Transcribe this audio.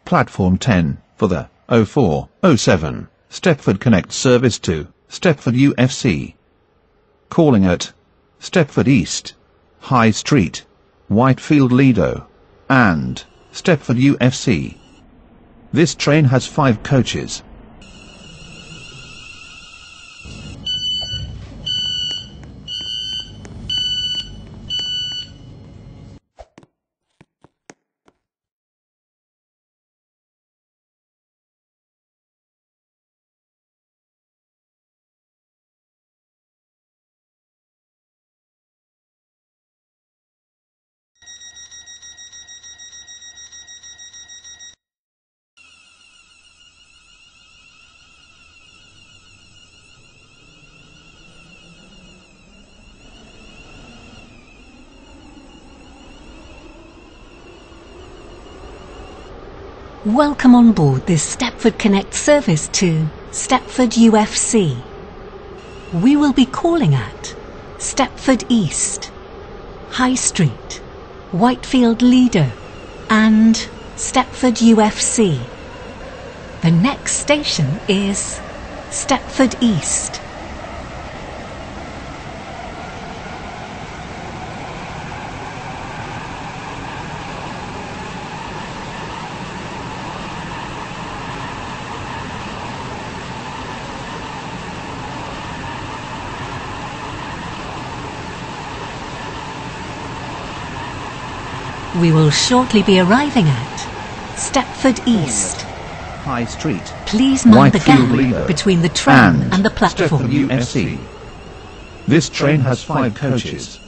Platform 10, for the 0407 Stepford Connect service to Stepford UFC. Calling at Stepford East, High Street, Whitefield Lido, and Stepford UFC. This train has 5 coaches. Welcome on board this Stepford Connect service to Stepford UFC. We will be calling at Stepford East, High Street, Whitefield Lido, and Stepford UFC. The next station is Stepford East. We will shortly be arriving at Stepford East. High Street. Please mind the gap Lido, between the train and the platform. Stepford UFC. This train has 5 coaches.